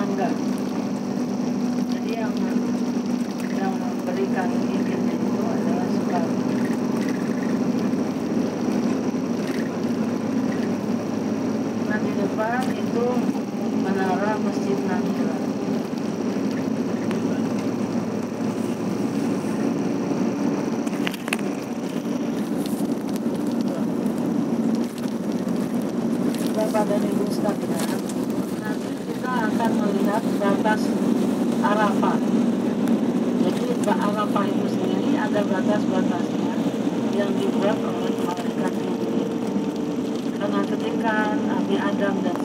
mangga. Jadi yang memberikan izin itu adalah Soekarno. Nah, di depan itu menara Masjid Nahira. Pada di Instagram nanti kita akan melihat batas Arafah. Jadi Arafah itu sendiri ada batas-batasnya yang dibuat oleh malaikat Jibril. Karena ketika Nabi Adam dan